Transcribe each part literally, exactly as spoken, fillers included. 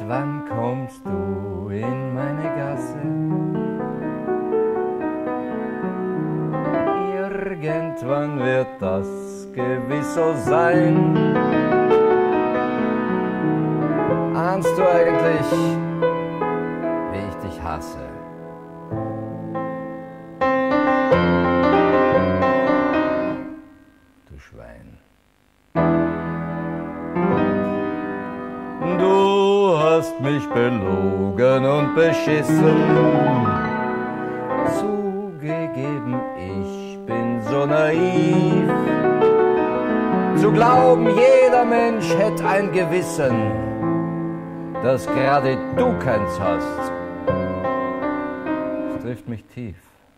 Irgendwann kommst du in meine Gasse. Irgendwann wird das gewiss so sein. Ahnst du eigentlich, wie ich dich hasse? Du Schwein. Du hast mich belogen und beschissen. Zugegeben, ich bin so naiv, zu glauben, jeder Mensch hätte ein Gewissen, dass gerade du keins hast. Es trifft mich tief.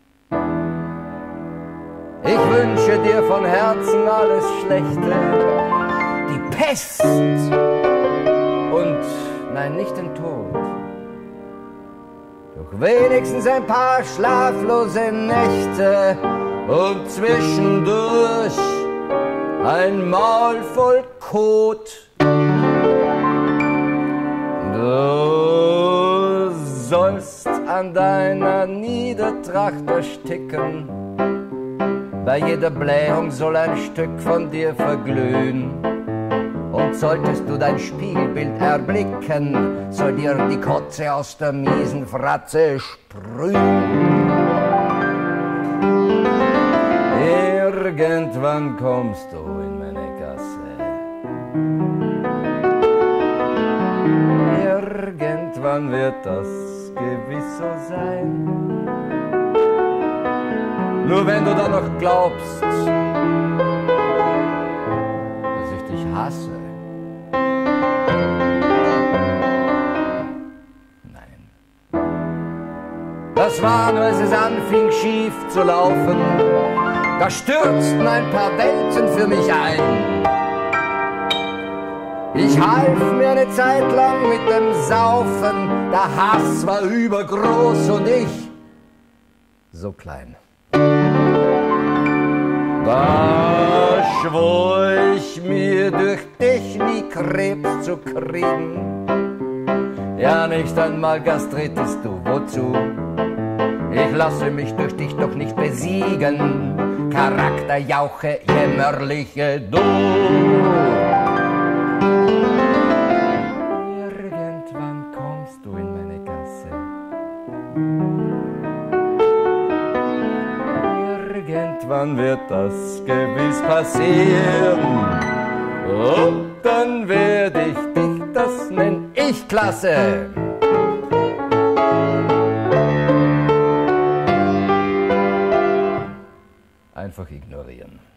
Ich wünsche dir von Herzen alles Schlechte, die Pest und nein, nicht den Tod. Doch wenigstens ein paar schlaflose Nächte und zwischendurch ein Maul voll Kot. Du sollst an deiner Niedertracht ersticken, bei jeder Blähung soll ein Stück von dir verglühen. Und solltest du dein Spiegelbild erblicken, soll dir die Kotze aus der miesen Fratze sprühen. Irgendwann kommst du in meine Gasse. Irgendwann wird das gewiss so sein. Nur wenn du dann noch glaubst, dass ich dich hasse. Nein. Das war nur, als es anfing schief zu laufen. Da stürzten ein paar Welten für mich ein. Ich half mir eine Zeit lang mit dem Saufen. Der Hass war übergroß und ich so klein. Da schwor ich mir, durch dich nie Krebs zu kriegen. Ja, nicht einmal Gastritis, du, wozu? Ich lasse mich durch dich doch nicht besiegen. Charakterjauche, jämmerliche du. Irgendwann kommst du in meine Gasse. Irgendwann wird das gewiss passieren. Und dann werde ich dich, das nenn ich klasse. Einfach ignorieren.